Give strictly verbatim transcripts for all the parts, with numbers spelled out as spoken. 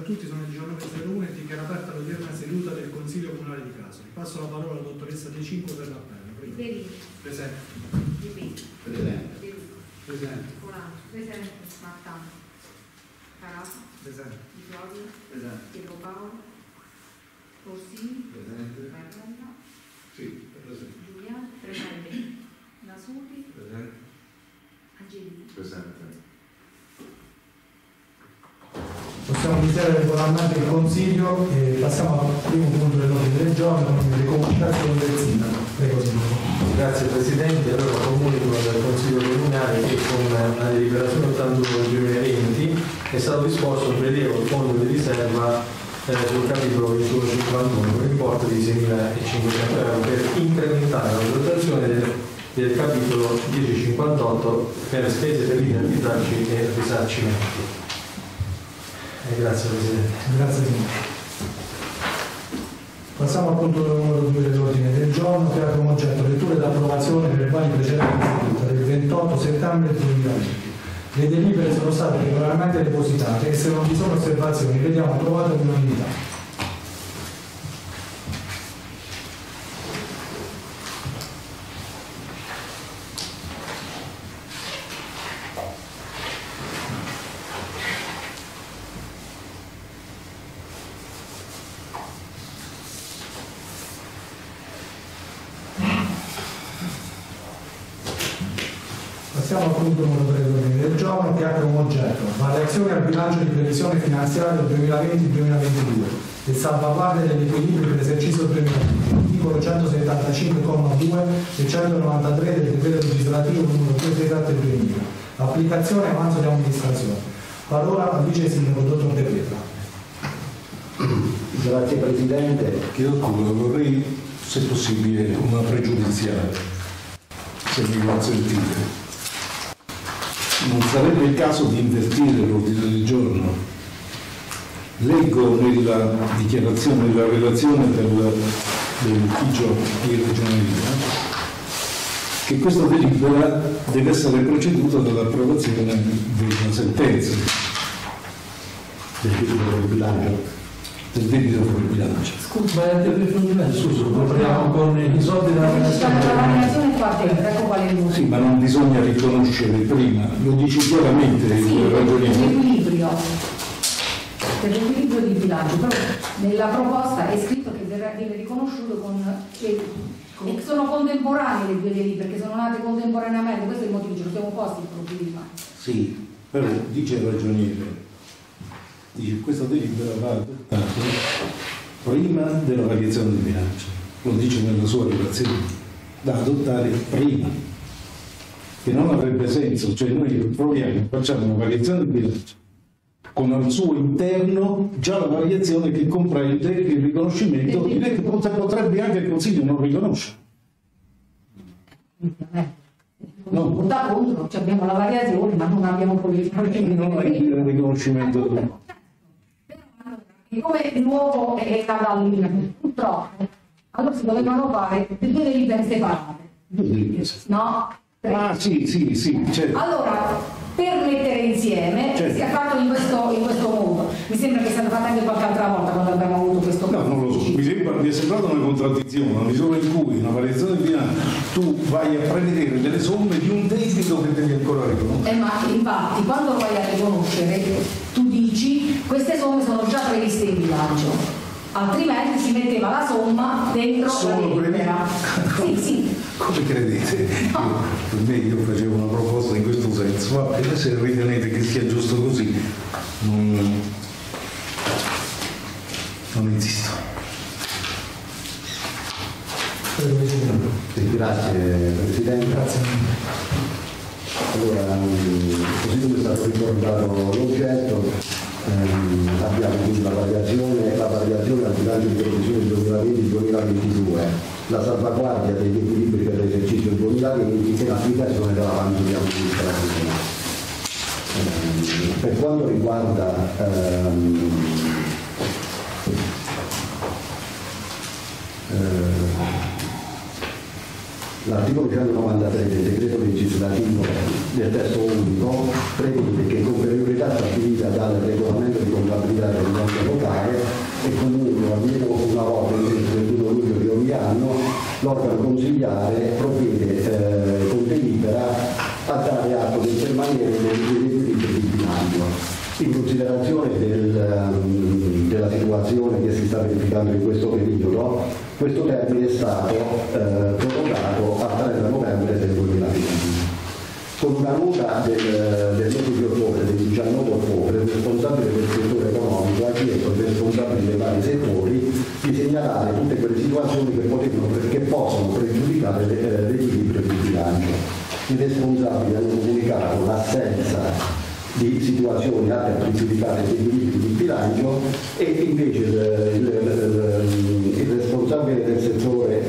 tutti, sono le diciannove e zero uno e dichiaro aperta l'odierna seduta del Consiglio Comunale di Casoli. Passo la parola alla dottoressa De Cinque per l'appello. Presente. Presente. Presente. Presente. Presente. Martano. Carato. Presente. Di Claudio. Presente. Pietro Paolo. Corsini. Presente. Marrella. Sì, presente. Giuliano. Presente. Nasuti. Presente. Angelini. Presente. Possiamo iniziare regolarmente il Consiglio e passiamo al primo punto dell'ordine del giorno, con le comunicazioni del Sindaco. Prego, Sindaco. Grazie Presidente. Allora comunico del Consiglio Comunale che con la deliberazione ottantuno del duemilaventi è stato disposto un prelievo al fondo di riserva eh, sul capitolo ventuno cinquantuno con importo di seimilacinquecento euro per incrementare la dotazione del, del capitolo millenovecentocinquantotto per spese per linee arbitraggi e risarcimenti. Eh, grazie Presidente. Grazie Sindaco. Passiamo al punto numero due dell'ordine del giorno, che ha come oggetto lettura ed approvazione delle quali precedenti seduta del ventotto settembre duemilaventi. Le delibere sono state regolarmente depositate e se non vi sono osservazioni vediamo approvate all'unanimità. Passiamo al punto numero tre dell'ordine del giorno, che ha come oggetto variazione al bilancio di previsione finanziaria duemilaventi duemilaventidue e salvaguardia degli equilibri per l'esercizio duemilaventi, articolo centosettantacinque comma due e centonovantatré del decreto legislativo numero duecentosette del duemila. Applicazione e avanzo di amministrazione. Parola al vice sindaco dottor De Pietra. Grazie Presidente. Chiedo scusa, vorrei, se possibile, una pregiudiziale, se mi consentite. Non sarebbe il caso di invertire l'ordine del giorno? Leggo nella dichiarazione, nella relazione del, dell'ufficio di ragioneria che questa delibera deve essere preceduta dall'approvazione di una sentenza del debito del bilancio. del debito del bilancio. Scusa, ma è il approfondimento, scusa, lo parliamo con i soldi della variazione qua dentro, ecco qual è il Sì, ma non bisogna riconoscere prima, lo dici chiaramente il sì, ragionamento. l'equilibrio, per l'equilibrio di bilancio, però nella proposta è scritto che verrà, viene riconosciuto con, che, e sono contemporanee le due delibere, perché sono nate contemporaneamente, questo è il motivo, ce lo siamo posti il problema. Sì, però dice il ragioniere, dice che questa delibera va adottata prima della variazione del bilancio, lo dice nella sua relazione, da adottare prima, che non avrebbe senso, cioè noi proviamo, facciamo una variazione del bilancio con al suo interno già la variazione che comprende il riconoscimento che potrebbe anche il Consiglio non riconoscere. No. Da contro, cioè abbiamo la variazione ma non abbiamo poi il riconoscimento. Come il nuovo è stato lì, purtroppo, allora si dovevano fare due delibere separate. No? Ah sì, sì, sì. Certo. Allora, per mettere insieme, certo, si è fatto in questo, in questo modo. Mi sembra che sia stato fatto anche qualche altra volta quando abbiamo avuto questo. No, non lo so, mi, sembra, mi è sembrata una contraddizione, una misura in cui una variazione di bilancio tu vai a prevedere delle somme di un debito che devi ancora riconoscere. Eh, ma infatti quando vai a riconoscere tu dici queste somme sono già previste in bilancio, altrimenti si metteva la somma dentro Sono la lettera. Sì, sì. Come credete? No. Io, per me io facevo una proposta in questo senso, ma se ritenete che sia giusto così, non, non insisto. Sì, grazie Presidente. Grazie. Allora, così come è stato ricordato l'oggetto, ehm, abbiamo quindi la variazione, la variazione al bilancio di previsione duemilaventi duemilaventidue, la salvaguardia degli equilibri per l'esercizio duemilaventi e l'applicazione dell'avanzo di amministrazione. Ehm, per quanto riguarda ehm, eh, l'articolo centonovantatré del decreto legislativo del testo unico prevede che con priorità stabilita dal regolamento di contabilità del ente locale e comunque almeno una volta il trentuno luglio di ogni anno l'organo consiliare provvede eh, con delibera a dare atto del permanere degli equilibri di bilancio. In considerazione del, um, della situazione che si sta verificando in questo periodo, questo termine è stato eh, prorogato al trenta novembre del duemilaventi. Con una nota del, del mese di ottobre, del diciannove ottobre, il responsabile del settore economico ha chiesto ai responsabili dei vari settori di segnalare tutte quelle situazioni che, potevano, che possono pregiudicare l'equilibrio di bilancio. I responsabili hanno comunicato l'assenza di situazioni atte a pregiudicare l'equilibrio di bilancio e invece il, il, il, il responsabile del settore,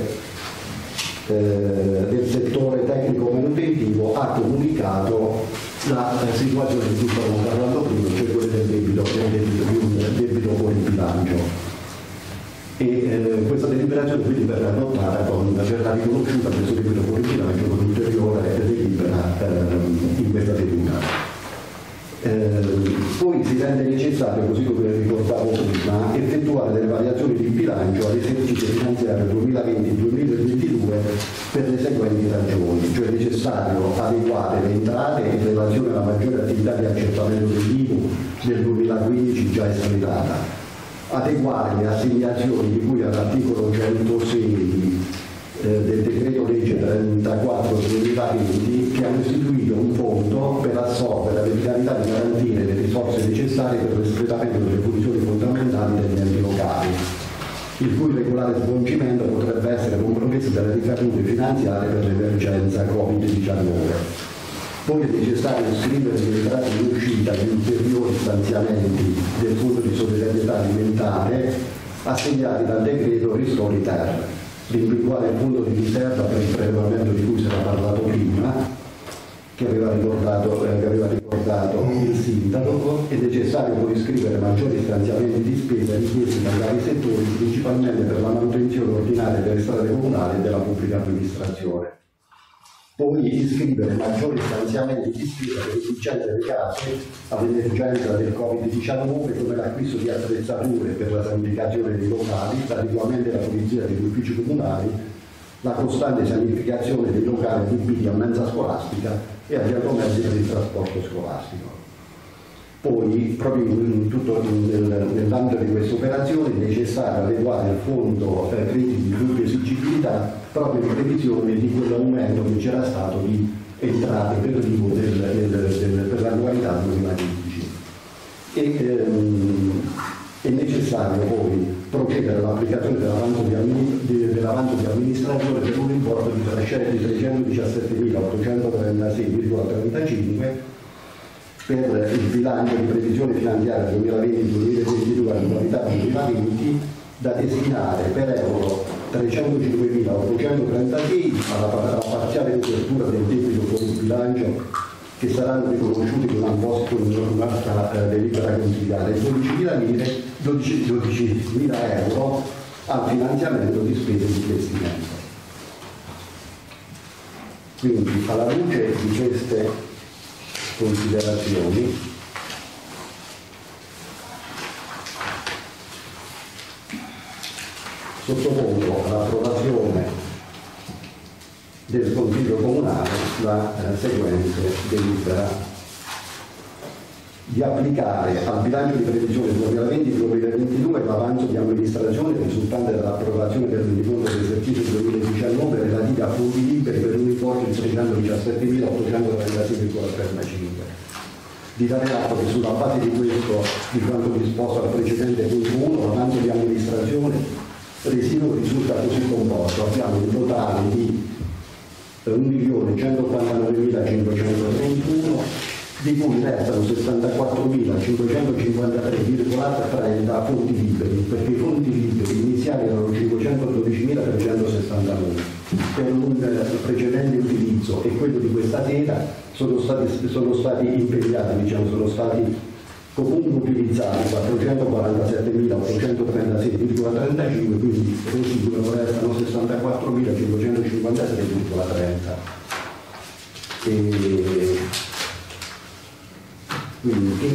eh, del settore tecnico-manutentivo ha comunicato la eh, situazione di cui stavamo parlando prima, cioè quella del debito, del debito, di un debito fuori bilancio. E eh, questa deliberazione quindi verrà adottata con verrà riconosciuta questo debito fuori bilancio con ulteriore delibera eh, in questa seduta. Eh, poi si rende necessario, così come ricordavo prima, effettuare delle variazioni di bilancio all'esercizio finanziario duemilaventi duemilaventidue per le seguenti ragioni, cioè è necessario adeguare le entrate in relazione alla maggiore attività di accertamento dell'I V U del duemilaquindici già espletata, adeguare le assegnazioni di cui all'articolo centosei del decreto legge trentaquattro duemilaventi che hanno istituito un fondo per assolvere le finalità di garantire le risorse necessarie per l'espletamento delle funzioni fondamentali degli enti locali, il cui regolare svolgimento potrebbe essere compromesso dalle ricadute finanziarie per l'emergenza Covid diciannove. Poi è necessario iscrivere le entrate in uscita di ulteriori stanziamenti del Fondo di solidarietà alimentare assegnati dal decreto Ristori Ter, l'individuare il fondo di riserva per il prelevamento di cui si era parlato prima, che aveva ricordato, eh, che aveva ricordato il sindaco. È necessario poi iscrivere maggiori stanziamenti di spesa richiesti dai vari settori, principalmente per la manutenzione ordinaria delle strade comunali e della pubblica amministrazione. Poi iscrivere maggiori stanziamenti di spesa per esigenze legate all'emergenza del Covid diciannove, come l'acquisto di attrezzature per la sanificazione dei locali, l'adeguamento della polizia degli uffici comunali, la costante sanificazione dei locali adibiti a mensa scolastica e agli argomenti per il trasporto scolastico. Poi, proprio in tutto nel, nell'ambito di questa operazione, è necessario adeguare il fondo eh, crediti di dubbia esigibilità proprio in previsione di quell'aumento che c'era stato di entrate per l'I V U del, del, del, per l'annualità duemilaquindici. E, ehm, è necessario poi procedere all'applicazione dell'avanzo di, di, dell'avanzo di amministrazione per un importo di trecentodiciassettemilaottocentotrentasei virgola trentacinque per il bilancio di previsione finanziaria duemilaventi duemilaventidue annualità duemilaventi, da destinare per euro trecentocinquemilaottocentotrentasei alla, alla parziale copertura del debito fuori bilancio, che saranno riconosciuti con un'altra eh, delibera consigliare, dodicimila euro al finanziamento di spese di investimento. Quindi, alla luce di queste considerazioni, sottopongo all'approvazione del Consiglio Comunale la eh, seguente delibera: di applicare al bilancio di previsione duemilaventi duemilaventidue l'avanzo di amministrazione risultante dall'approvazione del rendiconto dell'esercizio duemiladiciannove relativi a fondi liberi per un importo di trecentodiciassettemilaottocentotrentasei virgola trentacinque. Di dare atto che sulla base di questo, di quanto disposto al precedente punto uno, l'avanzo di amministrazione residuo risulta così composto: abbiamo un totale di un milione centoquarantanovemilacinquecentotrentuno, di cui restano sessantaquattromilacinquecentocinquantatré virgola trenta fondi liberi, perché i fondi liberi iniziali erano cinquecentododicimilatrecentosessantanove per un precedente utilizzo, e quello di questa sera sono stati, sono stati impegnati, diciamo, sono stati comunque utilizzati quattrocentoquarantasettemilaottocentotrentasei virgola trentacinque, quindi residuano restano sessantaquattromilacinquecentocinquantasei virgola trenta. E Quindi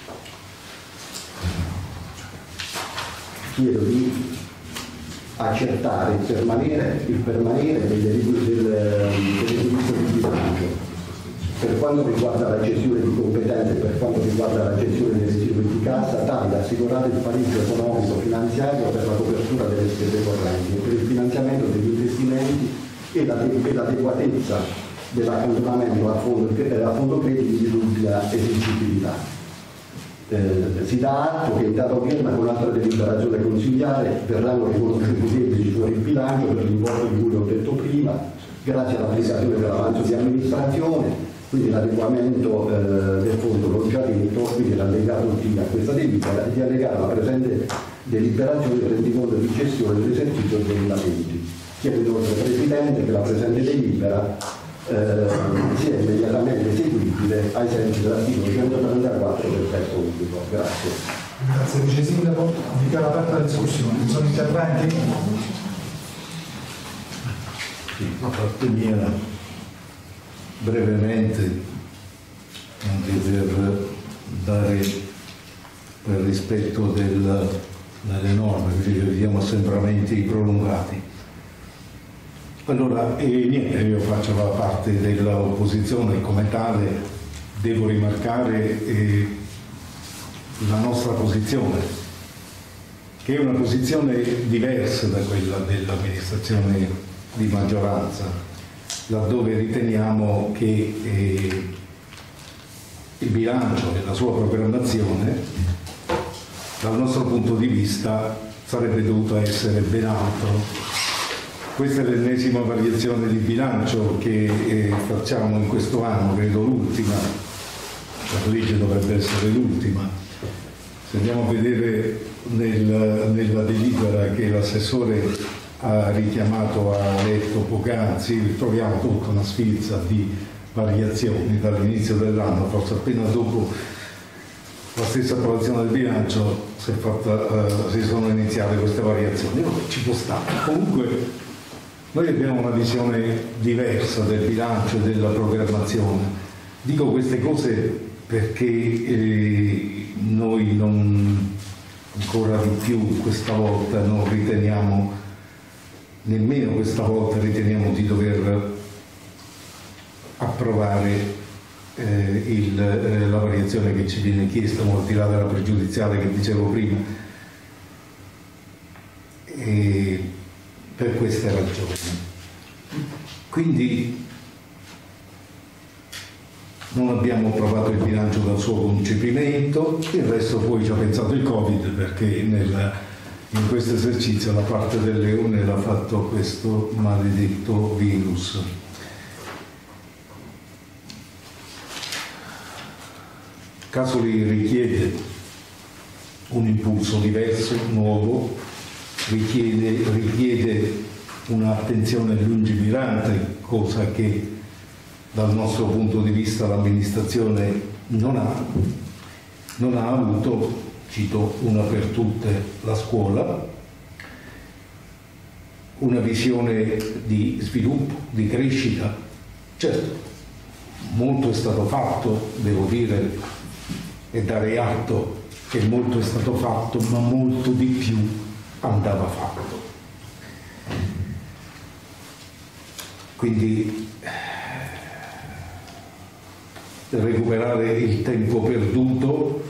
chiedo di accertare il permanere, il permanere dell'equilibrio di bilancio per quanto riguarda la gestione di competenze e per quanto riguarda la gestione dei residui di cassa, tale da assicurare il pareggio economico finanziario per la copertura delle spese correnti e per il finanziamento degli investimenti e l'adeguatezza dell'accantonamento a fondo, a fondo crediti di dubbia esigibilità. Eh, si dà atto che in data odierna con altra deliberazione consigliare verranno riconosciuti i debiti fuori il bilancio per l'importo di cui ho detto prima, grazie all'applicazione dell'avanzo di amministrazione, quindi l'adeguamento eh, del fondo l'ho già detto, quindi l'allegato D a questa delibera e di allegare alla presente deliberazione del rendiconto di gestione dell'esercizio duemilaventi. Chiedo inoltre Presidente che la presente delibera Eh, sia immediatamente eseguibile ai sensi dell'articolo centotrentaquattro del testo unico. Grazie. Grazie Vice Sindaco. Dichiaro aperta la discussione. Ci sono interventi? Sì, da parte mia brevemente, anche per dare per rispetto del, delle norme, perché vediamo assembramenti prolungati. Allora, e niente, io faccio la parte dell'opposizione e come tale devo rimarcare eh, la nostra posizione, che è una posizione diversa da quella dell'amministrazione di maggioranza, laddove riteniamo che eh, il bilancio e la sua programmazione, dal nostro punto di vista, sarebbe dovuto essere ben altro. Questa è l'ennesima variazione di bilancio che eh, facciamo in questo anno, credo l'ultima, la legge dovrebbe essere l'ultima. Se andiamo a vedere nel, nella delibera che l'assessore ha richiamato, ha letto poc'anzi, troviamo tutta una sfilza di variazioni dall'inizio dell'anno, forse appena dopo la stessa approvazione del bilancio si, è fatta, uh, si sono iniziate queste variazioni. No, ci può stare. Comunque noi abbiamo una visione diversa del bilancio e della programmazione. Dico queste cose perché eh, noi non, ancora di più questa volta non riteniamo, nemmeno questa volta riteniamo di dover approvare eh, il, eh, la variazione che ci viene chiesta, al di là della pregiudiziale che dicevo prima. E per queste ragioni. Quindi non abbiamo approvato il bilancio dal suo concepimento, il resto poi ci ha pensato il Covid, perché nel, in questo esercizio la parte del leone l'ha fatto questo maledetto virus. Casoli richiede un impulso diverso, nuovo, richiede, richiede un'attenzione lungimirante, cosa che dal nostro punto di vista l'amministrazione non ha, non ha avuto. Cito una per tutte, la scuola, una visione di sviluppo, di crescita. Certo, molto è stato fatto, devo dire, e dare atto che molto è stato fatto, ma molto di più andava fatto. Quindi recuperare il tempo perduto,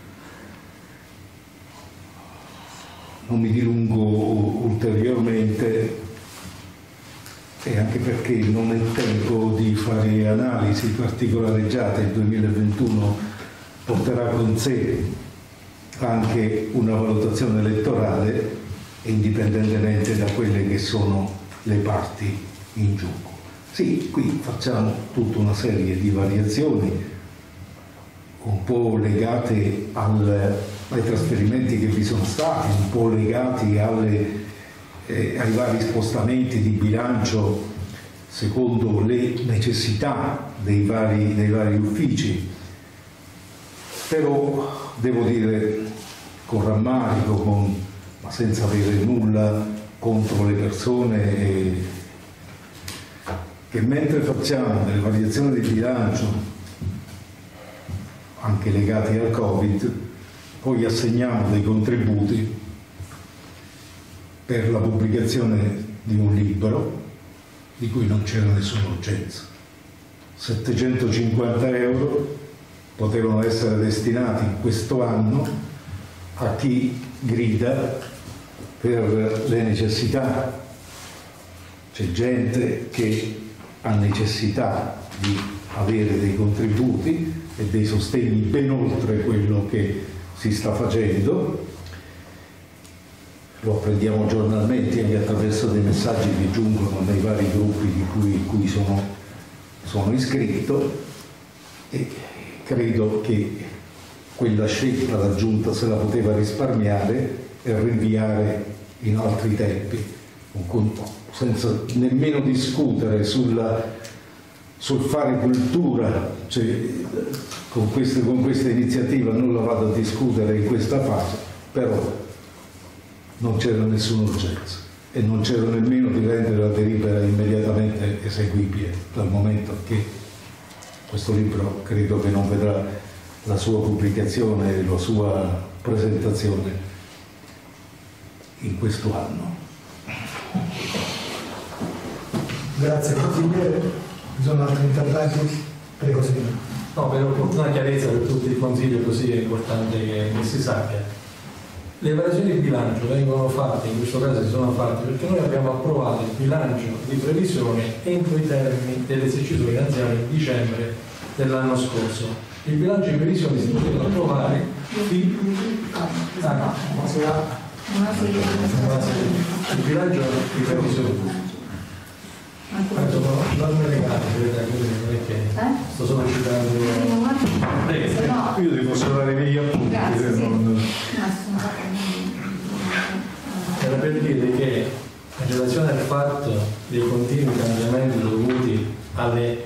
non mi dilungo ulteriormente, e anche perché non è tempo di fare analisi particolareggiate. Il duemilaventuno porterà con sé anche una valutazione elettorale, indipendentemente da quelle che sono le parti in gioco. Sì, qui facciamo tutta una serie di variazioni un po' legate al, ai trasferimenti che vi sono stati, un po' legati alle, eh, ai vari spostamenti di bilancio secondo le necessità dei vari, dei vari uffici. Però devo dire con rammarico, con, ma senza avere nulla contro le persone, eh, che mentre facciamo delle variazioni di bilancio anche legati al Covid, poi assegniamo dei contributi per la pubblicazione di un libro di cui non c'era nessuna urgenza. settecentocinquanta euro potevano essere destinati questo anno a chi grida per le necessità. C'è gente che ha necessità di avere dei contributi e dei sostegni ben oltre quello che si sta facendo. Lo apprendiamo giornalmente anche attraverso dei messaggi che giungono nei vari gruppi di cui, cui sono, sono iscritto, e credo che quella scelta la Giunta se la poteva risparmiare e rinviare in altri tempi, senza nemmeno discutere sulla, sul fare cultura. Cioè, con, queste, con questa iniziativa non la vado a discutere in questa fase, però non c'era nessuna urgenza e non c'era nemmeno di rendere la delibera immediatamente eseguibile, dal momento che questo libro credo che non vedrà la sua pubblicazione e la sua presentazione in questo anno. Grazie consigliere. Vi sono altri interventi? Prego signore. No, per opportuna chiarezza per tutto il Consiglio, così è importante che, che si sappia. Le variazioni di bilancio vengono fatte, in questo caso si sono fatte, perché noi abbiamo approvato il bilancio di previsione entro i termini dell'esercizio finanziario di dicembre dell'anno scorso. Il bilancio di previsione si poteva approvare di... ah, il bilancio di previsione. Non me legate, non è che sto solo citando. Io ti posso dare degli appunti. Era per dire che in relazione al fatto dei continui cambiamenti dovuti alle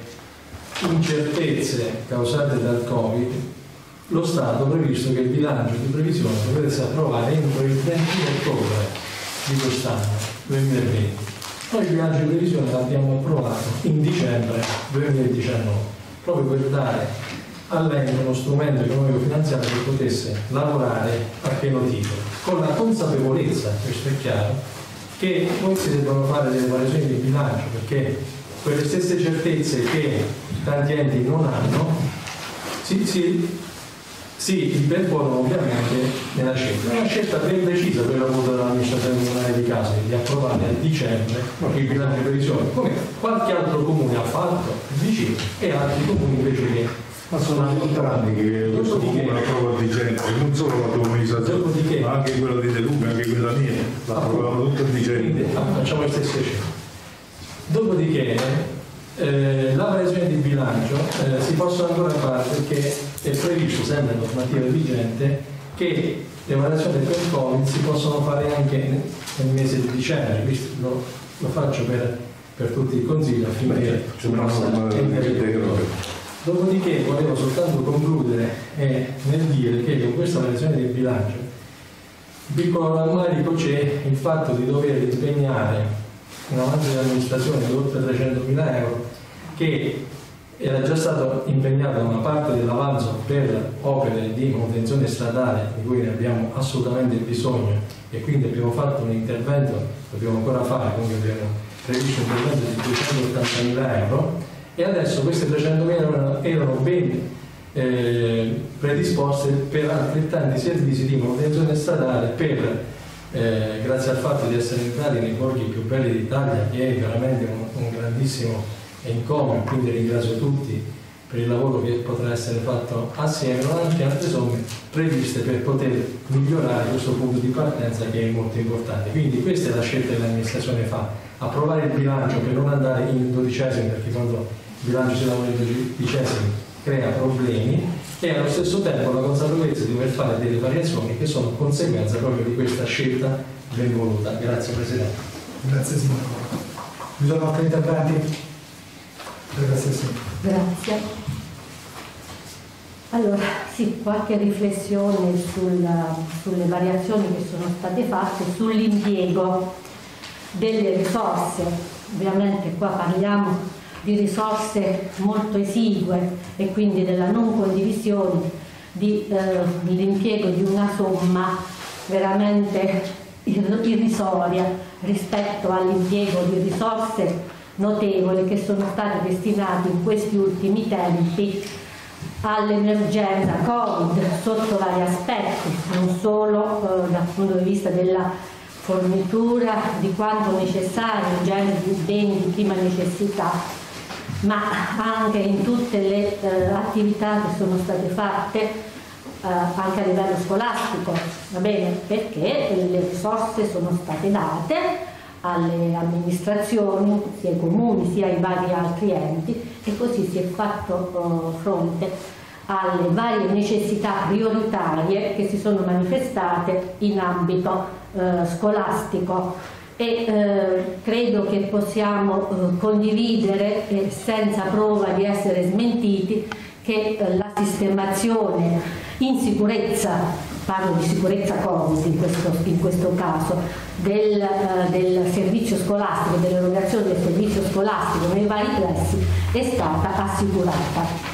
incertezze causate dal Covid, lo Stato ha previsto che il bilancio di previsione dovesse approvare entro il trentuno ottobre di quest'anno duemilaventi. Noi il bilancio di previsione l'abbiamo approvato in dicembre duemiladiciannove, proprio per dare all'ente uno strumento economico finanziario che potesse lavorare a pieno titolo, con la consapevolezza, questo è chiaro, che poi si devono fare delle variazioni di bilancio, perché quelle stesse certezze che tanti enti non hanno si, si, si ripercuotono ovviamente nella scelta. È una scelta ben precisa quella avuta dall'amministrazione comunale di Caso di approvare a dicembre il bilancio di previsione, come qualche altro comune ha fatto vicino e altri comuni invece che. Ma sono anni che questo comune approva a dicembre, non solo la tua amministrazione, ma anche quella di De Luca, anche quella mia, la approvavano tutto a dicembre. Facciamo le stesse scelte. Dopodiché eh, la variazione di bilancio eh, si possono ancora fare perché è previsto, sempre in normativa vigente, che le variazioni per il Covid si possono fare anche nel mese di dicembre. Questo lo, lo faccio per, per tutti i consigli affinché ci possa entrare. Dopodiché volevo soltanto concludere eh, nel dire che con questa variazione del bilancio, il piccolo rammarico c'è il fatto di dover impegnare un avanzo dell'amministrazione di oltre trecentomila euro, che era già stato impegnato una parte dell'avanzo per opere di manutenzione stradale di cui ne abbiamo assolutamente bisogno, e quindi abbiamo fatto un intervento, dobbiamo ancora fare, quindi abbiamo previsto un intervento di duecentottantamila euro. E adesso queste trecentomila erano, erano ben eh, predisposte per altrettanti servizi di manutenzione stradale per, eh, grazie al fatto di essere entrati nei borghi più belli d'Italia, che è veramente un, un grandissimo encomio, quindi ringrazio tutti per il lavoro che potrà essere fatto assieme, ma anche altre somme previste per poter migliorare questo punto di partenza che è molto importante. Quindi questa è la scelta che l'amministrazione fa: approvare il bilancio per non andare in dodicesimi, perché quando il bilancio si lavora in dodicesimi crea problemi, e allo stesso tempo la consapevolezza di dover fare delle variazioni che sono conseguenza proprio di questa scelta ben voluta. Grazie Presidente. Grazie signore. Vi sono altri interventi? Grazie signore. Grazie. Allora, sì, qualche riflessione sulla, sulle variazioni che sono state fatte, sull'impiego delle risorse. Ovviamente qua parliamo di risorse molto esigue e quindi della non condivisione di eh, l'impiego di una somma veramente irrisoria rispetto all'impiego di risorse notevoli che sono state destinate in questi ultimi tempi all'emergenza Covid sotto vari aspetti, non solo eh, dal punto di vista della fornitura di quanto necessario in genere di beni di prima necessità, ma anche in tutte le eh, attività che sono state fatte eh, anche a livello scolastico, va bene? Perché le risorse sono state date alle amministrazioni, sia ai comuni sia ai vari altri enti, e così si è fatto uh, fronte alle varie necessità prioritarie che si sono manifestate in ambito uh, scolastico, e uh, credo che possiamo uh, condividere eh, senza prova di essere smentiti che uh, la sistemazione in sicurezza, parlo di sicurezza Covid in questo, in questo caso, del, uh, del servizio scolastico, dell'erogazione del servizio scolastico nei vari plessi è stata assicurata.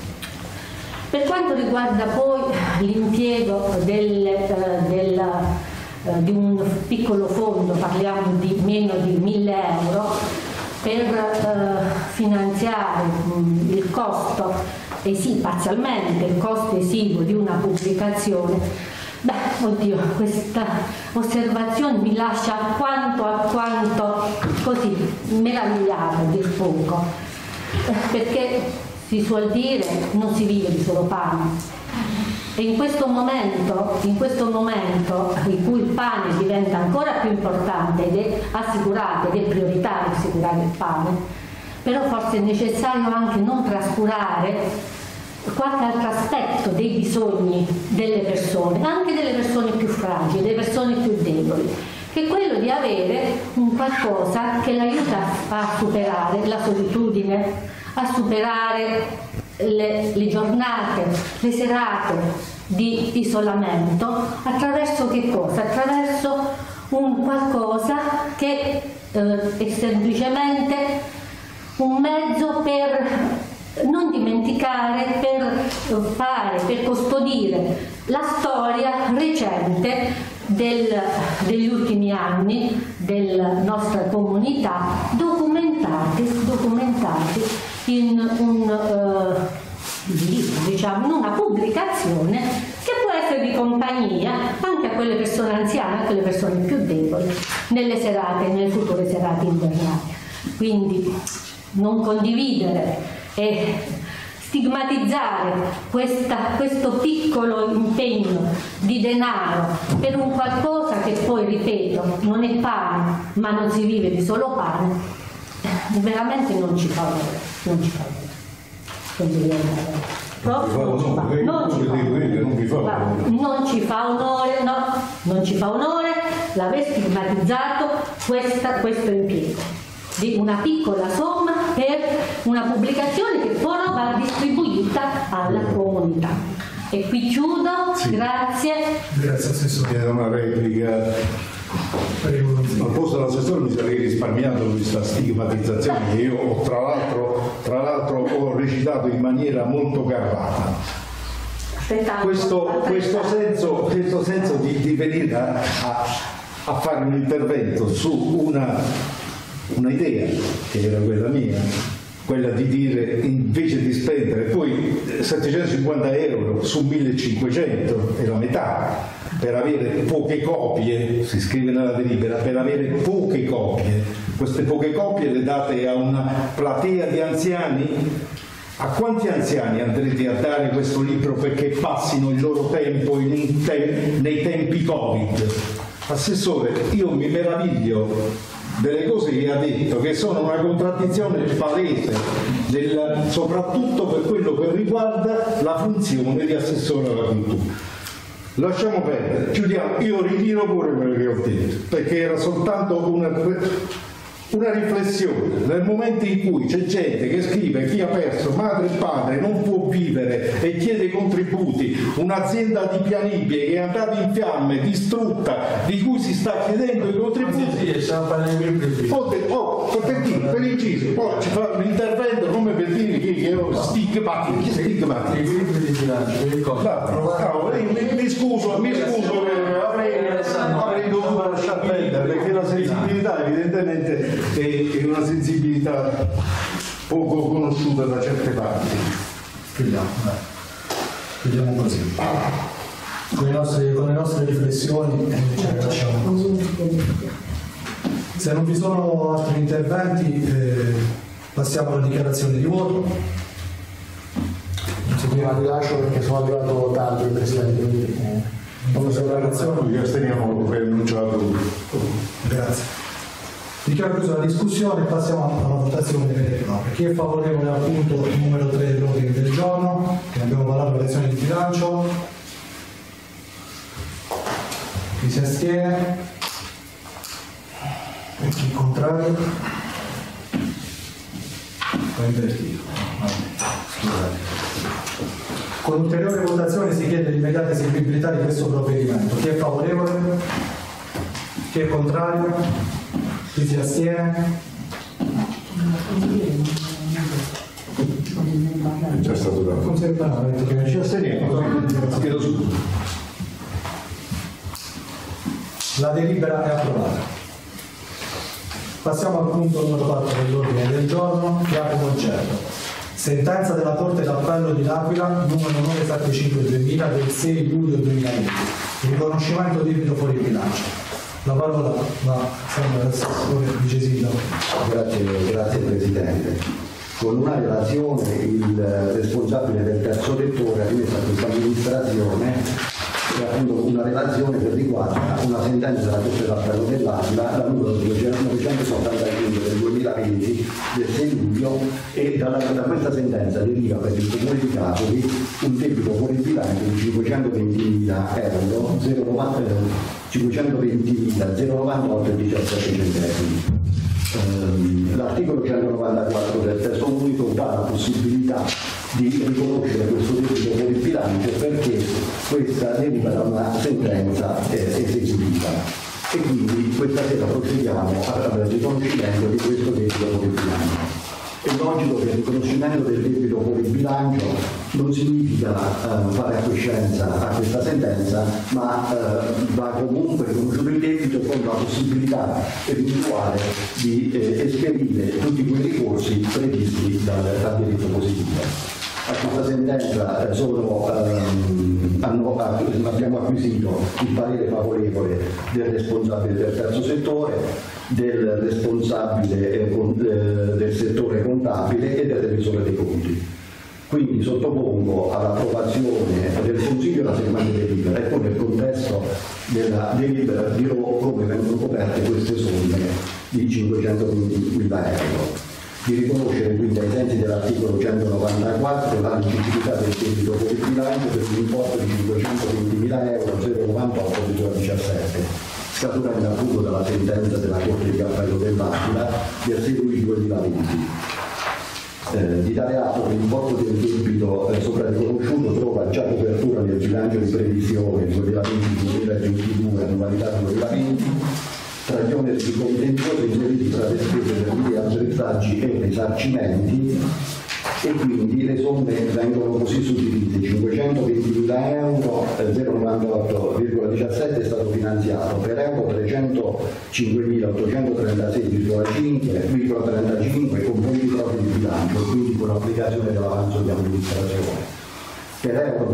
Per quanto riguarda poi l'impiego del, uh, del, uh, di un piccolo fondo, parliamo di meno di mille euro, per uh, finanziare um, il costo, e sì, parzialmente il costo esiduo di una pubblicazione, beh, oddio, questa osservazione mi lascia quanto a quanto così meravigliata a dir poco, perché si suol dire non si vive di solo pane, e in questo momento, in questo momento in cui il pane diventa ancora più importante ed è assicurato, ed è prioritario assicurare il pane, però forse è necessario anche non trascurare qualche altro aspetto dei bisogni delle persone, anche delle persone più fragili, delle persone più deboli, che è quello di avere un qualcosa che l'aiuta a superare la solitudine, a superare le, le giornate, le serate di isolamento, attraverso che cosa? Attraverso un qualcosa che eh, è semplicemente un mezzo per non dimenticare, per fare, per custodire la storia recente del, degli ultimi anni della nostra comunità, documentati, documentati in un uh, diciamo in una pubblicazione che può essere di compagnia anche a quelle persone anziane, a quelle persone più deboli nelle serate, nelle future serate invernali. Quindi non condividere e stigmatizzare questa, questo piccolo impegno di denaro per un qualcosa che poi, ripeto, non è pane, ma non si vive di solo pane, veramente non ci fa onore, non ci fa onore. Non ci fa onore, no, non ci fa onore l'aver stigmatizzato questa, questo impiego di una piccola somma per una pubblicazione che poi va distribuita alla comunità. E qui chiudo, sì. Grazie. Grazie Assessore. Chiedo una replica. Al posto dell'assessore mi sarei risparmiato questa stigmatizzazione che io ho, tra l'altro, tra l'altro ho recitato in maniera molto garbata. Questo, questo senso, questo senso di, di venire a, a, a fare un intervento su una un'idea che era quella mia, quella di dire invece di spendere poi settecentocinquanta euro su millecinquecento è la metà per avere poche copie, si scrive nella delibera, per avere poche copie, queste poche copie le date a una platea di anziani. A quanti anziani andrete a dare questo libro perché passino il loro tempo in te- nei tempi Covid? Assessore, io mi meraviglio delle cose che ha detto, che sono una contraddizione palese, del, soprattutto per quello che riguarda la funzione di assessore alla cultura. Lasciamo perdere, chiudiamo, io ritiro pure quello che ho detto, perché era soltanto una, una riflessione nel momento in cui c'è gente che scrive chi ha perso madre e padre non può vivere e chiede contributi, un'azienda di Pianibie che è andata in fiamme, distrutta, di cui si sta chiedendo i contributi. Oh, per dire, per inciso, poi ci fa un intervento come per dire che io stigmatico, stigmatico. I libri di bilancio, no, mi, mi scuso, mi scuso, avrei, avrei dovuto lasciar perdere perché la sensibilità evidentemente è, è una sensibilità poco conosciuta da certe parti. Chiudiamo, chiudiamo così. Con le nostre, con le nostre riflessioni eh, ce le lasciamo così. Se non vi sono altri interventi eh, passiamo alla dichiarazione di voto. Prima vi lascio perché sono arrivato tardi il Presidente, quindi eh, non so la relazione. Ci asteniamo per enunciato. Grazie. Dichiaro chiusa la discussione e passiamo alla votazione vera e propria. Chi è favorevole al punto numero tre dell'ordine del giorno, che abbiamo parlato della lezione di bilancio? Chi si astiene? E chi è contrario? Ho invertito. Scusate. Con ulteriore votazione si chiede l'immediata eseguibilità di questo provvedimento. Chi è favorevole? Chi è contrario? Chi si astiene? C'è stato dato. Conservamento che Ci asteniamo. Chiedo scusa. La delibera è approvata. Passiamo al punto numero quattro dell'ordine del giorno che ha come oggetto sentenza della Corte d'Appello di L'Aquila numero novecentosettantacinque duemila del sei luglio duemilaventi, riconoscimento debito fuori bilancio. La parola va sempre all'assessore Vice Sindaco. Grazie, grazie Presidente. Con una relazione il responsabile del terzo settore ha rimesso a questa amministrazione appunto una relazione che riguarda una sentenza della Corte d'Appello dell'Aquila, la numero novecentottantacinque del duemilaventi del sei luglio, e dalla, da questa sentenza deriva per il Comune di Capoli un debito fuori bilancio di cinquecentoventimila euro, cinquecentoventimila zero novantotto e diciassette centesimi. L'articolo centonovantaquattro del testo unico dà la possibilità di riconoscere questo debito fuori bilancio perché questa deriva da una sentenza esecutiva e quindi questa sera procediamo al riconoscimento di questo debito fuori bilancio. È logico che il riconoscimento del debito fuori bilancio non significa uh, fare acquiescenza a questa sentenza, ma uh, va comunque riconosciuto il debito con la possibilità eventuale di eh, esperire tutti quei ricorsi previsti dal, dal diritto positivo. A questa sentenza sono, ehm, hanno, abbiamo acquisito il parere favorevole del responsabile del terzo settore, del responsabile eh, del settore contabile e del revisore dei conti. Quindi sottopongo all'approvazione del Consiglio la seguente delibera e poi nel contesto della delibera dirò come vengono coperte queste somme di cinquecentoventimila euro. Di riconoscere quindi ai sensi dell'articolo centonovantaquattro la legittimità del debito fuori bilancio per un importo di cinquecentoventimila euro zero novantotto virgola diciassette, scaturente appunto dalla sentenza della Corte di Appello dell'Aquila del sei luglio duemilaventi. Eh, di tale atto che l'importo del debito eh, sopra riconosciuto trova già copertura nel bilancio di previsione duemilaventi duemilaventidue annualità duemilaventi tra gli oneri di contenzioso inseriti tra le spese per gli attrezzaggi e risarcimenti, e quindi le somme vengono così suddivise: cinquecentoventimila euro zero novantotto virgola diciassette è stato finanziato per euro trecentocinquemilaottocentotrentasei virgola trentacinque con fondi propri di bilancio, quindi con applicazione dell'avanzo di amministrazione, per euro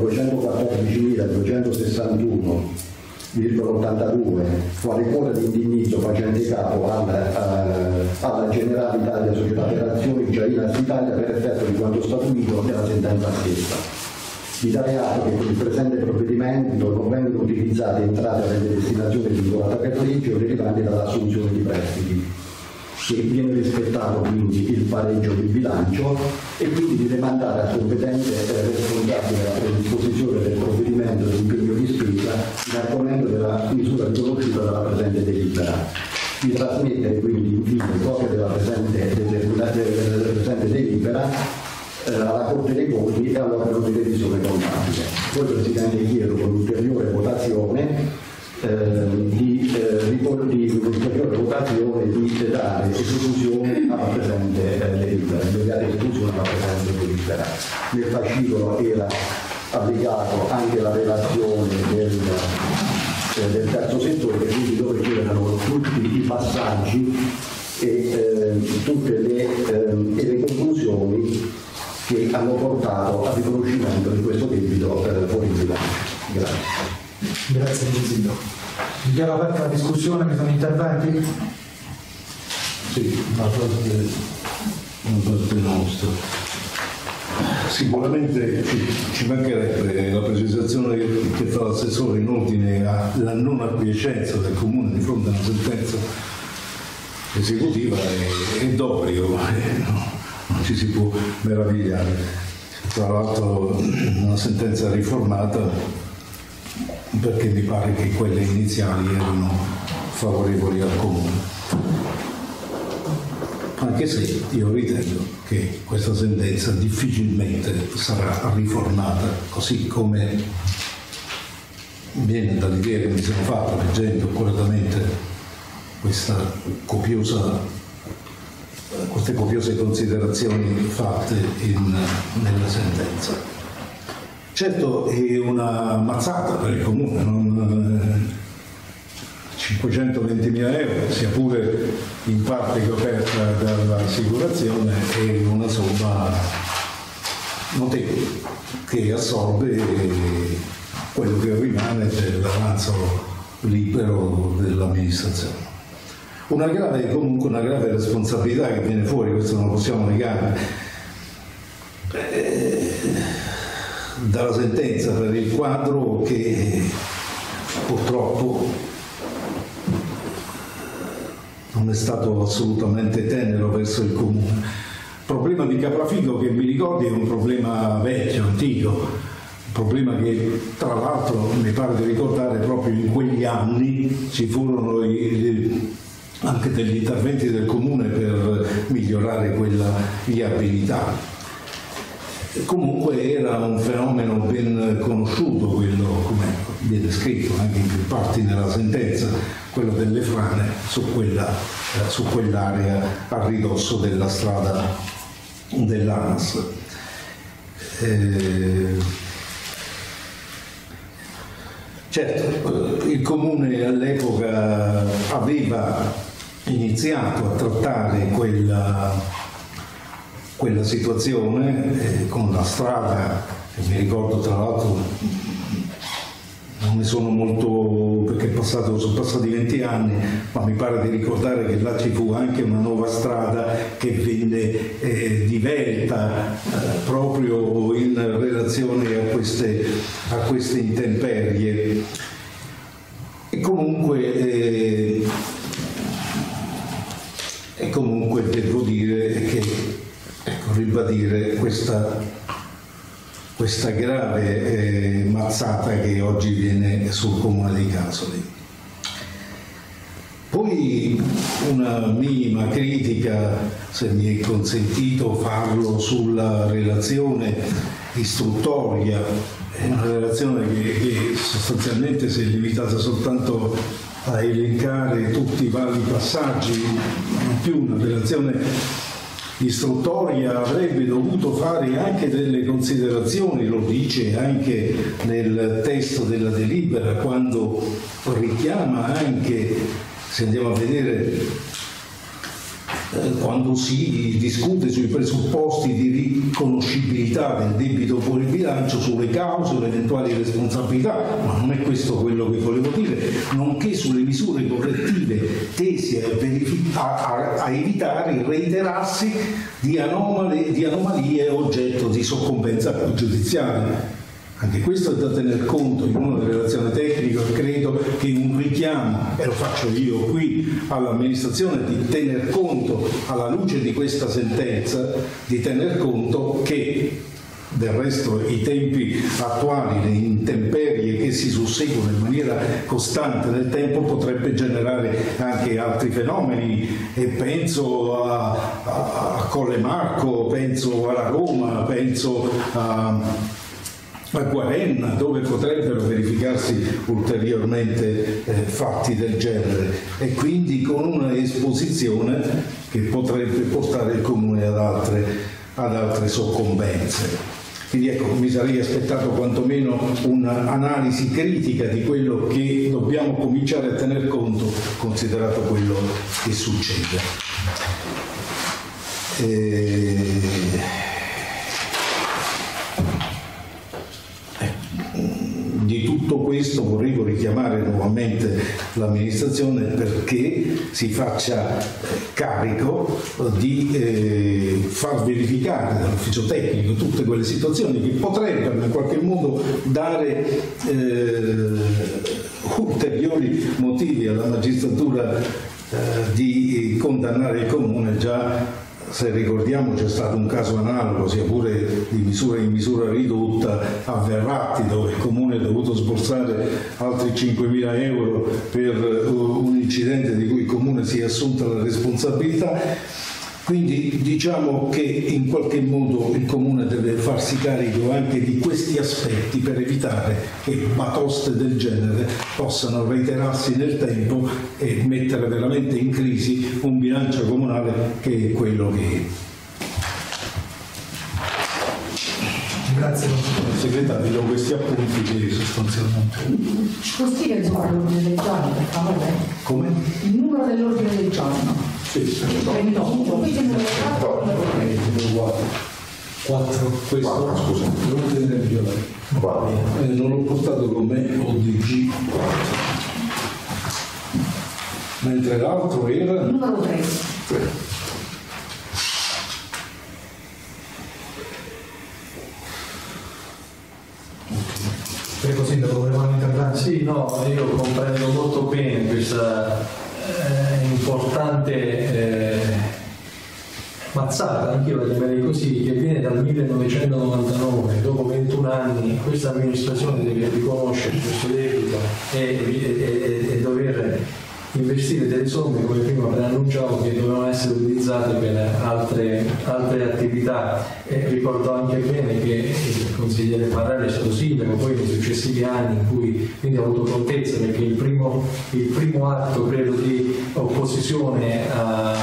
duecentoquattordicimiladuecentosessantuno virgola ottantadue quale quota di indennizzo facente capo alla, uh, alla Generale Italia Società per Azioni Giainas Italia per effetto di quanto statuito nella sentenza stessa. Vi dare atto che con il presente provvedimento non vengono utilizzate entrate avente destinazione vincolata per legge o derivanti dall'assunzione di prestiti, che viene rispettato quindi il pareggio di bilancio e quindi di demandare al competente responsabile la predisposizione del provvedimento di impegno di spesa in argomento della misura riconosciuta dalla presente delibera. di trasmettere quindi in copia della presente, della presente delibera eh, alla Corte dei Conti e all'organo di revisione contabile. Poi Presidente chiedo con ulteriore votazione eh, di, eh, di, di ulteriore votazione di dare esecuzione alla presente eh, delibera, di dare esecuzione alla presente delibera. Nel fascicolo era applicato anche la relazione del del terzo settore, quindi dove c'erano tutti i passaggi e eh, tutte le, eh, e le conclusioni che hanno portato al riconoscimento di questo debito eh, fuori bilancio. Grazie. Grazie Consiglio. Dichiaro aperta la discussione, mi sono interventi? Sì, una parte, una parte nostra. Sicuramente ci, ci mancherebbe la precisazione che fa l'assessore in ordine alla non acquiescenza del Comune di fronte a una sentenza esecutiva è, è d'obbligo, eh, no, non ci si può meravigliare. Tra l'altro una sentenza riformata perché mi pare che quelle iniziali erano favorevoli al Comune. Anche se io ritengo che questa sentenza difficilmente sarà riformata, così come viene dall'idea che mi sono fatto leggendo accuratamente questa copiosa, queste copiose considerazioni fatte in, nella sentenza. Certo è una mazzata per il Comune, non, cinquecentoventimila euro, sia pure in parte coperta dall'assicurazione, è una somma notevole che assorbe quello che rimane dell'avanzo libero dell'amministrazione. Una grave, comunque una grave responsabilità che viene fuori, questo non lo possiamo negare, eh, dalla sentenza per il quadro che purtroppo non è stato assolutamente tenero verso il Comune. Il problema di Caprafico, che mi ricordi, è un problema vecchio, antico, un problema che tra l'altro mi pare di ricordare proprio in quegli anni ci furono i, anche degli interventi del Comune per migliorare quella viabilità. Comunque era un fenomeno ben conosciuto, quello, come viene scritto anche in più parti nella sentenza, quello delle frane su, quella, eh, su quell'area a ridosso della strada dell'Anas. Eh, certo, il Comune all'epoca aveva iniziato a trattare quella quella situazione eh, con la strada, che mi ricordo tra l'altro, non ne sono molto, perché è passato, sono passati venti anni, ma mi pare di ricordare che là ci fu anche una nuova strada che venne eh, divelta eh, proprio in relazione a queste, a queste intemperie. E comunque, eh, e comunque devo dire che ecco, ribadire questa, questa grave eh, mazzata che oggi viene sul Comune di Casoli. Poi una minima critica, se mi è consentito farlo, sulla relazione istruttoria, è una relazione che, che sostanzialmente si è limitata soltanto a elencare tutti i vari passaggi, non più una relazione istruttoria, avrebbe dovuto fare anche delle considerazioni, lo dice anche nel testo della delibera, quando richiama anche, se andiamo a vedere, quando si discute sui presupposti di riconoscibilità del debito fuori bilancio, sulle cause, le eventuali responsabilità, ma non è questo quello che volevo dire, nonché sulle misure correttive tese a, a, a evitare il reiterarsi di anomalie, di anomalie oggetto di soccombenza giudiziaria. Anche questo è da tener conto in una relazione tecnica. Credo che un richiamo, e lo faccio io qui all'amministrazione, di tener conto, alla luce di questa sentenza, di tener conto che Del resto i tempi attuali, le intemperie che si susseguono in maniera costante nel tempo potrebbe generare anche altri fenomeni, e penso a, a, a Colle Marco, penso alla Roma, penso a a Guarenna, dove potrebbero verificarsi ulteriormente eh, fatti del genere, e quindi con una esposizione che potrebbe portare il Comune ad altre, ad altre soccombenze. Quindi ecco, mi sarei aspettato quantomeno un'analisi critica di quello che dobbiamo cominciare a tener conto, considerato quello che succede. E... Di tutto questo vorrei richiamare nuovamente l'amministrazione perché si faccia carico di eh, far verificare dall'ufficio tecnico tutte quelle situazioni che potrebbero in qualche modo dare eh, ulteriori motivi alla magistratura eh, di condannare il Comune. Già, se ricordiamo, c'è stato un caso analogo, sia pure di misura in misura ridotta, a Verratti, dove il Comune ha dovuto sborsare altri cinquemila euro per un incidente di cui il Comune si è assunta la responsabilità. Quindi diciamo che in qualche modo il Comune deve farsi carico anche di questi aspetti per evitare che batoste del genere possano reiterarsi nel tempo e mettere veramente in crisi un bilancio comunale che è quello che è. Grazie segretario, do questi appunti che sostanzialmente. Così il numero dell'ordine del giorno, per favore. Come? Il numero dell'ordine del giorno. Sì, quattro, questo, scusa, l'ordine del giorno. Eh, non l'ho portato con me, O D G, mentre l'altro era numero tre. Prego, Sindaco, volevamo intervenire? Sì, no, io comprendo molto bene questa eh, importante eh, mazzata, anche io la chiamerei così, che viene dal millenovecentonovantanove. Dopo ventuno anni questa amministrazione deve riconoscere questo debito e, e, e, e dover investire delle somme, come prima preannunciavo, che dovevano essere utilizzate per altre, altre attività. E ricordo anche bene che il consigliere Parrelli è stato sindaco poi nei successivi anni, in cui quindi ho avuto contezza, perché il primo, il primo atto, credo, di opposizione a,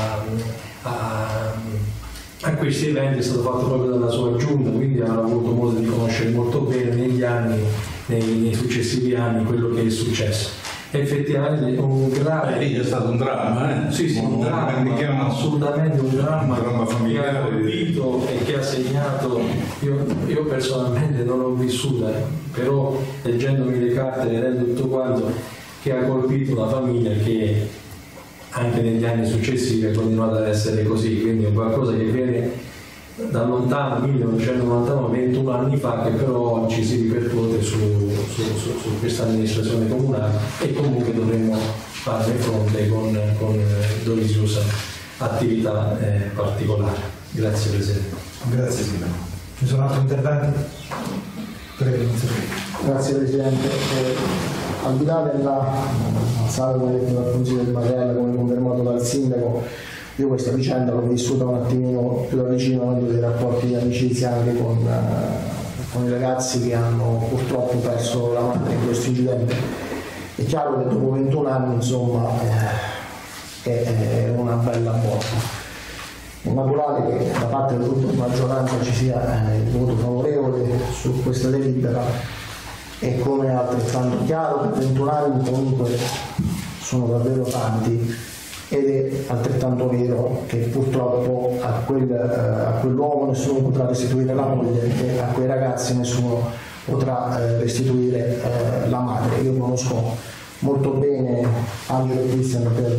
a, a questi eventi è stato fatto proprio dalla sua giunta, quindi avrò avuto modo di conoscere molto bene negli anni, nei, nei successivi anni, quello che è successo. Effettivamente un grave, eh, lì è stato un dramma, eh? Sì, sì, un, un dramma, assolutamente un dramma, un dramma familiare, che ha colpito e che ha segnato. Io, io personalmente non l'ho vissuta, però leggendomi le carte vedendo tutto quanto, che ha colpito una famiglia che anche negli anni successivi è continuata ad essere così, quindi è qualcosa che viene da lontano, millenovecentonovantanove, ventuno anni fa, che però oggi si ripercuote su, su, su, su questa amministrazione comunale, e comunque dovremmo farne fronte con, con doverosa attività eh, particolare. Grazie Presidente. Grazie Sindaco. Ci sono altri interventi? Prego. Grazie Presidente. Eh, al di là della sala come detto dal Consiglio del Marella, come confermato dal Sindaco, io questa vicenda l'ho vissuta un attimino più da vicino, avendo dei rapporti di amicizia anche con, eh, con i ragazzi che hanno purtroppo perso la madre in questo incidente. È chiaro che dopo ventuno anni, insomma, eh, è una bella botta. È naturale che da parte del gruppo di maggioranza ci sia eh, il voto favorevole su questa delibera, e come è altrettanto chiaro che ventuno anni comunque sono davvero tanti, ed è altrettanto vero che purtroppo a, quel, eh, a quell'uomo nessuno potrà restituire la moglie, e a quei ragazzi nessuno potrà eh, restituire eh, la madre. Io conosco molto bene Angelo e Cristian per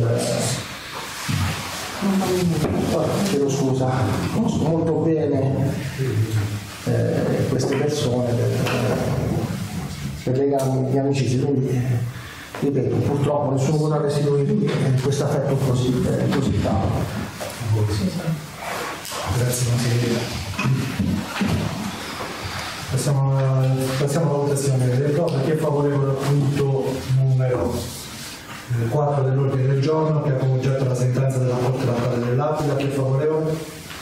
eh, chiedo scusa, conosco molto bene eh, queste persone per, per legami di amicizia, quindi eh, ripeto, purtroppo nessuno potrà restituire questo affetto così, eh, così tanto. Grazie consigliere. Passiamo, passiamo alla votazione delle prove. Chi è favorevole al punto numero quattro dell'ordine del giorno, che ha come oggetto la sentenza della Corte d'Appello dell'Aquila? Chi è favorevole?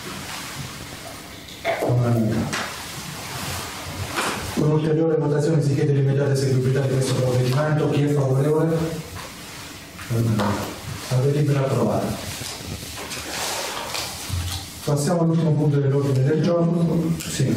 Unanimità. Con ulteriore votazione si chiede l'immediata eseguibilità di questo provvedimento. Chi è favorevole? La delibera approvata. Passiamo all'ultimo punto dell'ordine del giorno. Sì.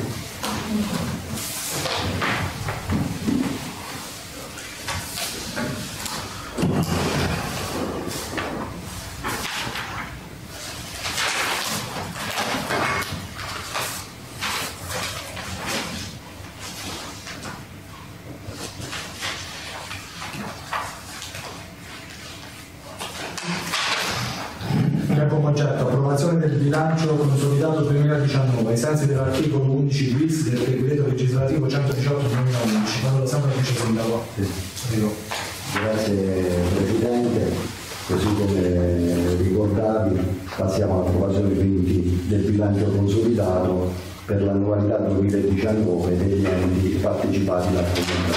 Approvazione del bilancio consolidato duemiladiciannove ai sensi dell'articolo undici bis del decreto legislativo centodiciotto duemilaundici. Allora, sempre vice sindaco. Prego. Grazie Presidente, così come ricordavi passiamo all'approvazione quindi del bilancio consolidato per l'annualità duemiladiciannove degli enti partecipati alla comunità.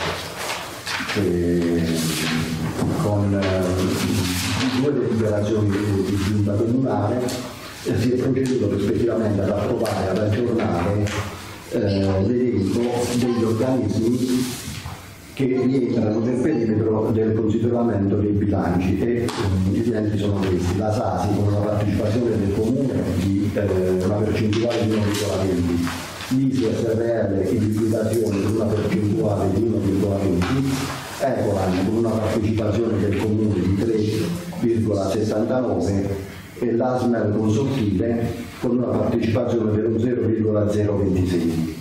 Con eh, due deliberazioni di, di giunta comunale eh, si è proceduto rispettivamente ad approvare e ad aggiornare eh, l'elenco degli organismi che rientrano nel perimetro del consideramento dei bilanci e eh, gli enti sono questi: la S A S I con una partecipazione del comune di eh, una percentuale di uno virgola venti, l'I S I S R L in liquidazione di una percentuale di uno virgola venti, Ecolan con una partecipazione del comune di tre virgola settantanove e l'A S M E L consortile con una partecipazione dello zero virgola zero ventisei.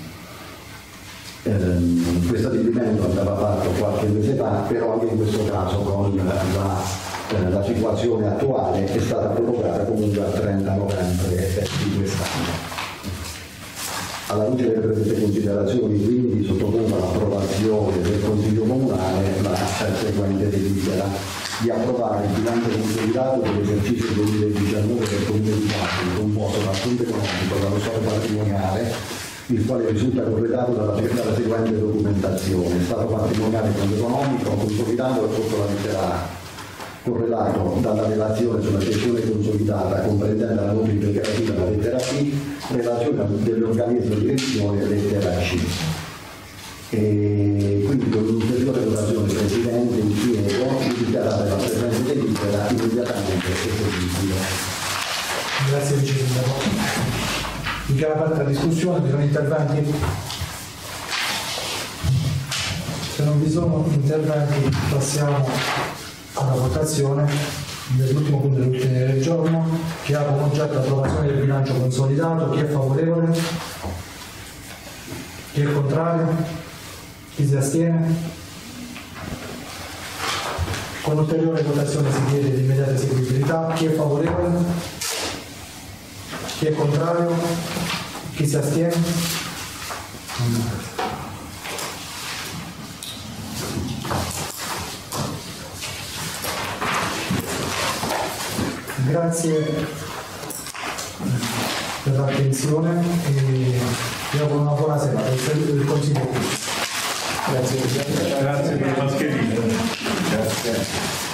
Eh, questo adempimento andava fatto qualche mese fa, però anche in questo caso con la, eh, la situazione attuale è stata prorogata comunque al trenta novembre di quest'anno. Alla luce delle presenti considerazioni, quindi sottopongo all'approvazione del Consiglio Comunale la seguente delibera: di approvare il bilancio consolidato dell'esercizio duemiladiciannove del Comune di Napoli, composto dal conto economico, dallo stato patrimoniale, il quale risulta corredato dalla, dalla seguente documentazione: stato patrimoniale e conto economico consolidato sotto la lettera A, correlato dalla relazione sulla gestione consolidata comprendente la nota integrativa la lettera B, relazione dell'organismo di gestione lettera C. E quindi con l'ulteriore votazione Presidente in piego di dichiarare la presente delibera immediatamente eseguibile. Grazie Vice Sindaco. Dichiaro aperta la discussione. Ci sono interventi? Se non vi sono interventi passiamo alla votazione dell'ultimo punto dell'ordine del giorno, che ha come oggetto l'approvazione del bilancio consolidato. Chi è favorevole? Chi è contrario? Chi si astiene? Con ulteriore votazione si chiede l'immediata eseguibilità. Chi è favorevole? Chi è contrario? Chi si astiene? Grazie per l'attenzione e vi auguro una buona serata del Consiglio. Grazie Presidente. Grazie per la mascherina. Grazie.